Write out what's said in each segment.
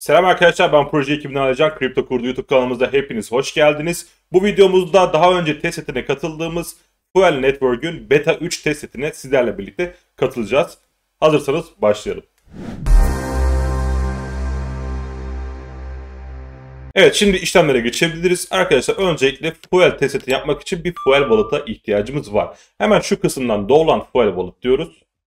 Selam arkadaşlar, ben proje ekibinden Alican. Kripto Kurdu YouTube kanalımızda hepiniz hoş geldiniz. Bu videomuzda daha önce test setine katıldığımız Fuel Network'ün Beta 3 test setine sizlerle birlikte katılacağız. Hazırsanız başlayalım. Evet, şimdi işlemlere geçebiliriz. Arkadaşlar öncelikle Fuel test setini yapmak için bir Fuel Wallet'a ihtiyacımız var. Hemen şu kısımdan Dolan Fuel Wallet diyoruz.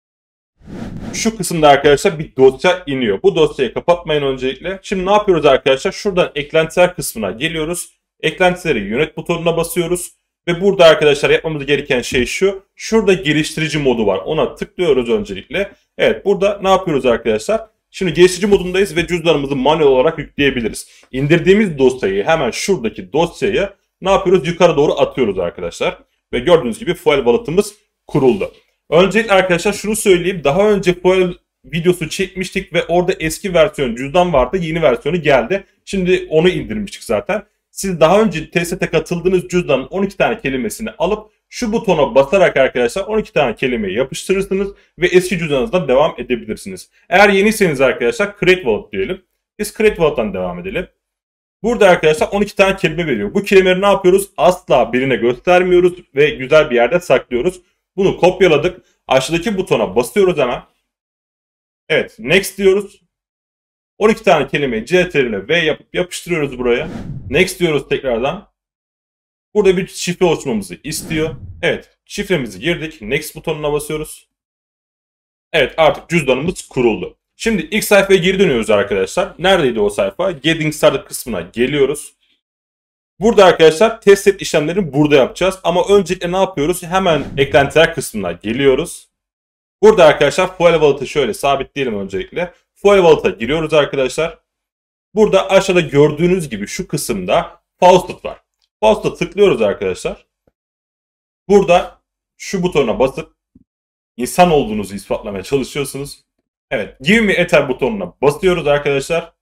Şu kısımda arkadaşlar bir dosya iniyor. Bu dosyayı kapatmayın öncelikle. Şimdi ne yapıyoruz arkadaşlar? Şuradan eklentiler kısmına geliyoruz. Eklentileri yönet butonuna basıyoruz. Ve burada arkadaşlar yapmamız gereken şey şu. Şurada geliştirici modu var. Ona tıklıyoruz öncelikle. Evet, burada ne yapıyoruz arkadaşlar? Şimdi geliştirici modundayız ve cüzdanımızı manuel olarak yükleyebiliriz. İndirdiğimiz dosyayı, hemen şuradaki dosyayı ne yapıyoruz? Yukarı doğru atıyoruz arkadaşlar. Ve gördüğünüz gibi Fuel Wallet'ımız kuruldu. Öncelikle arkadaşlar şunu söyleyeyim. Daha önce Fuel videosu çekmiştik ve orada eski versiyon cüzdan vardı. Yeni versiyonu geldi. Şimdi onu indirmiştik zaten. Siz daha önce teste katıldığınız cüzdanın 12 tane kelimesini alıp şu butona basarak arkadaşlar 12 tane kelimeyi yapıştırırsınız ve eski cüzdanınızdan devam edebilirsiniz. Eğer yeniyseniz arkadaşlar Create Wallet diyelim. Biz Create Wallet'tan devam edelim. Burada arkadaşlar 12 tane kelime veriyor. Bu kelimeleri ne yapıyoruz? Asla birine göstermiyoruz ve güzel bir yerde saklıyoruz. Bunu kopyaladık. Aşağıdaki butona basıyoruz hemen. Evet, next diyoruz. 12 tane kelimeyi CTRL V yapıp yapıştırıyoruz buraya. Next diyoruz tekrardan. Burada bir şifre oluşturmamızı istiyor. Evet, şifremizi girdik. Next butonuna basıyoruz. Evet, artık cüzdanımız kuruldu. Şimdi ilk sayfaya geri dönüyoruz arkadaşlar. Neredeydi o sayfa? Getting Started kısmına geliyoruz. Burada arkadaşlar test set işlemlerini burada yapacağız. Ama öncelikle ne yapıyoruz? Hemen eklentiler kısmına geliyoruz. Burada arkadaşlar Fuel Wallet'ı şöyle sabitleyelim öncelikle. Fuel Wallet'a giriyoruz arkadaşlar. Burada aşağıda gördüğünüz gibi şu kısımda Faucet var. Faucet'a tıklıyoruz arkadaşlar. Burada şu butona basıp insan olduğunuzu ispatlamaya çalışıyorsunuz. Evet, Give Me Ether butonuna basıyoruz arkadaşlar.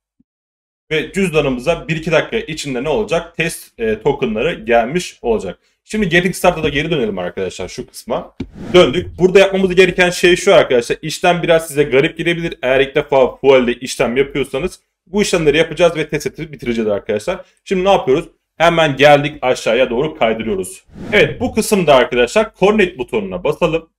Ve cüzdanımıza 1-2 dakika içinde ne olacak? Test tokenları gelmiş olacak. Şimdi Getting Started'a geri dönelim arkadaşlar şu kısma. Döndük. Burada yapmamız gereken şey şu arkadaşlar. İşlem biraz size garip gelebilir. Eğer ilk defa Fuel'de işlem yapıyorsanız bu işlemleri yapacağız ve test seti bitireceğiz arkadaşlar. Şimdi ne yapıyoruz? Hemen geldik aşağıya doğru kaydırıyoruz. Evet, bu kısımda arkadaşlar Connect butonuna basalım.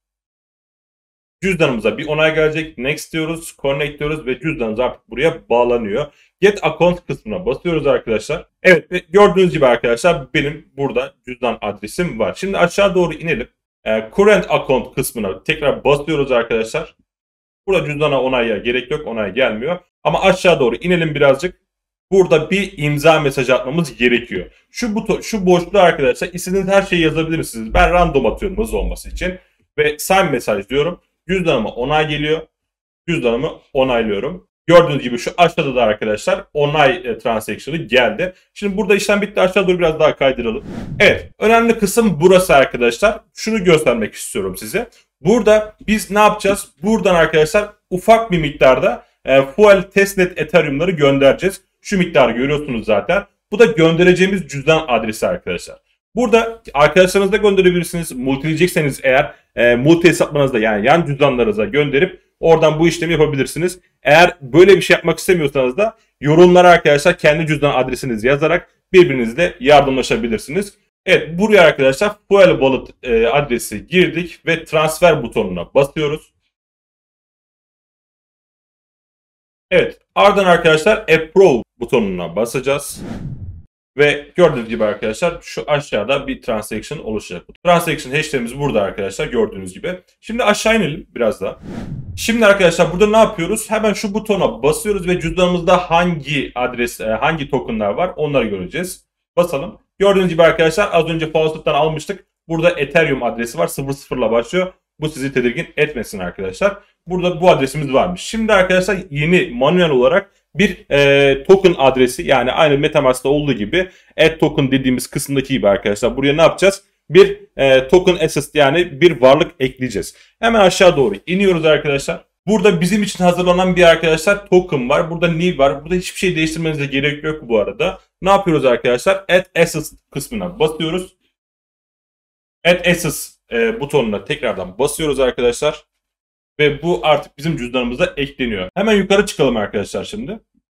Cüzdanımıza bir onay gelecek. Next diyoruz, Connect diyoruz ve cüzdanımız artık buraya bağlanıyor. Get Account kısmına basıyoruz arkadaşlar. Evet, ve gördüğünüz gibi arkadaşlar benim burada cüzdan adresim var. Şimdi aşağı doğru inelim. Current Account kısmına tekrar basıyoruz arkadaşlar. Burada cüzdana onaya gerek yok, onay gelmiyor. Ama aşağı doğru inelim birazcık. Burada bir imza mesajı atmamız gerekiyor. Şu boşluğa arkadaşlar istediğiniz her şeyi yazabilirsiniz. Ben random atıyorum hızlı olması için. Ve sign mesaj diyorum. Cüzdanıma onay geliyor. Cüzdanımı onaylıyorum. Gördüğünüz gibi şu aşağıda da arkadaşlar onay transaction'ı geldi. Şimdi burada işlem bitti. Aşağı doğru biraz daha kaydıralım. Evet, önemli kısım burası arkadaşlar. Şunu göstermek istiyorum size. Burada biz ne yapacağız? Buradan arkadaşlar ufak bir miktarda Fuel Testnet Ethereum'ları göndereceğiz. Şu miktarı görüyorsunuz zaten. Bu da göndereceğimiz cüzdan adresi arkadaşlar. Burada arkadaşlarınızda gönderebilirsiniz. Multileyecekseniz eğer multi hesaplarınızda yani yan cüzdanlarınıza gönderip oradan bu işlemi yapabilirsiniz. Eğer böyle bir şey yapmak istemiyorsanız da yorumlara arkadaşlar kendi cüzdan adresinizi yazarak birbirinizle yardımlaşabilirsiniz. Evet, buraya arkadaşlar Fuel Wallet adresi girdik ve transfer butonuna basıyoruz. Evet, ardından arkadaşlar Approve butonuna basacağız. Ve gördüğünüz gibi arkadaşlar şu aşağıda bir transaction oluşacak. Transaction hash'lerimiz burada arkadaşlar gördüğünüz gibi. Şimdi aşağı inelim biraz daha. Şimdi arkadaşlar burada ne yapıyoruz? Hemen şu butona basıyoruz ve cüzdanımızda hangi adres, hangi tokenlar var onları göreceğiz. Basalım. Gördüğünüz gibi arkadaşlar az önce Faucet'tan almıştık. Burada Ethereum adresi var. 00 ile başlıyor. Bu sizi tedirgin etmesin arkadaşlar. Burada bu adresimiz varmış. Şimdi arkadaşlar yeni manuel olarak bir token adresi yani aynı MetaMask'ta olduğu gibi add token dediğimiz kısımdaki gibi arkadaşlar buraya ne yapacağız? Bir token asset yani bir varlık ekleyeceğiz. Hemen aşağı doğru iniyoruz arkadaşlar. Burada bizim için hazırlanan bir arkadaşlar token var. Burada new var. Burada hiçbir şey değiştirmenize gerek yok bu arada. Ne yapıyoruz arkadaşlar? Add assets kısmına basıyoruz. Add assets butonuna tekrardan basıyoruz arkadaşlar. Ve bu artık bizim cüzdanımıza ekleniyor. Hemen yukarı çıkalım arkadaşlar şimdi.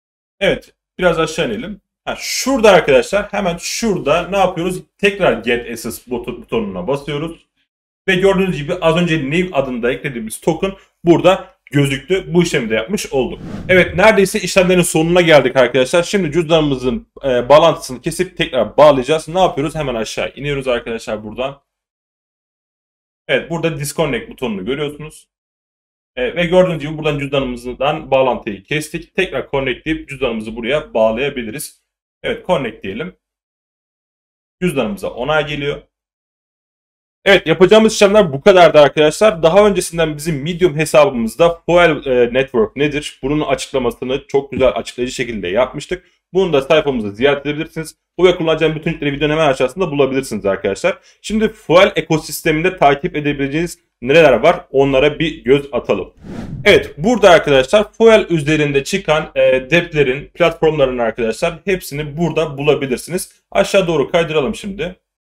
Evet, biraz aşağı inelim. Şurada arkadaşlar, hemen şurada ne yapıyoruz? Tekrar Get Access butonuna basıyoruz. Ve gördüğünüz gibi az önce New adında eklediğimiz token burada gözüktü. Bu işlemi de yapmış olduk. Evet, neredeyse işlemlerin sonuna geldik arkadaşlar. Şimdi cüzdanımızın bağlantısını kesip tekrar bağlayacağız. Ne yapıyoruz? Hemen aşağı iniyoruz arkadaşlar buradan. Evet, burada Disconnect butonunu görüyorsunuz. Ve gördüğünüz gibi buradan cüzdanımızdan bağlantıyı kestik. Tekrar connect deyip cüzdanımızı buraya bağlayabiliriz. Evet, connect diyelim. Cüzdanımıza onay geliyor. Evet, yapacağımız işlemler bu kadardı arkadaşlar. Daha öncesinden bizim Medium hesabımızda Fuel Network nedir? Bunun açıklamasını çok güzel açıklayıcı şekilde yapmıştık. Bunu da sayfamızda ziyaret edebilirsiniz. Bu ve kullanacağım bütün linkleri videonun hemen aşağısında bulabilirsiniz arkadaşlar. Şimdi Fuel ekosisteminde takip edebileceğiniz nereler var? Onlara bir göz atalım. Evet, burada arkadaşlar Fuel üzerinde çıkan dApp'lerin, platformların arkadaşlar hepsini burada bulabilirsiniz. Aşağı doğru kaydıralım şimdi.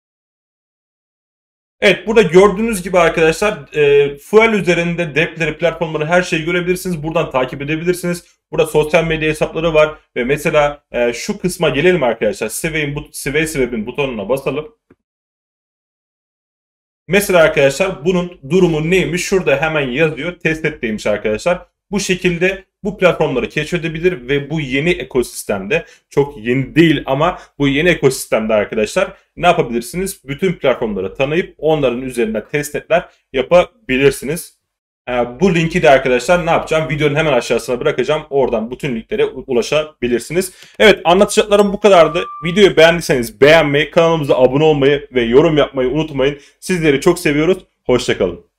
Evet, burada gördüğünüz gibi arkadaşlar Fuel üzerinde dApp'leri, platformları, her şeyi görebilirsiniz. Buradan takip edebilirsiniz. Burada sosyal medya hesapları var ve mesela şu kısma gelelim arkadaşlar. Sway'in butonuna basalım. Mesela arkadaşlar bunun durumu neymiş? Şurada hemen yazıyor. Testnetteymiş arkadaşlar. Bu şekilde bu platformları keşfedebilir ve bu yeni ekosistemde, çok yeni değil ama bu yeni ekosistemde arkadaşlar ne yapabilirsiniz? Bütün platformları tanıyıp onların üzerinden testnetler yapabilirsiniz. Bu linki de arkadaşlar ne yapacağım? Videonun hemen aşağısına bırakacağım. Oradan bütün linklere ulaşabilirsiniz. Evet, anlatacaklarım bu kadardı. Videoyu beğendiyseniz beğenmeyi, kanalımıza abone olmayı ve yorum yapmayı unutmayın. Sizleri çok seviyoruz. Hoşça kalın.